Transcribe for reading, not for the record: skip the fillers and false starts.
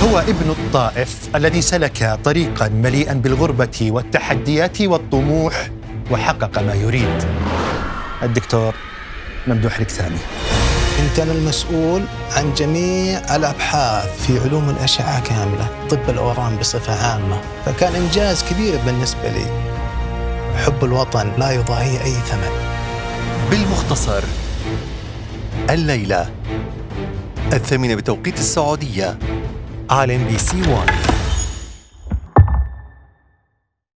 هو ابن الطائف الذي سلك طريقاً مليئاً بالغربة والتحديات والطموح وحقق ما يريد. الدكتور ممدوح الكثامي. كنت أنا المسؤول عن جميع الأبحاث في علوم الأشعة كاملة، طب الأورام بصفة عامة، فكان إنجاز كبير بالنسبة لي. حب الوطن لا يضاهي أي ثمن. بالمختصر، الليلة 8:00 بتوقيت السعودية على MBC 1.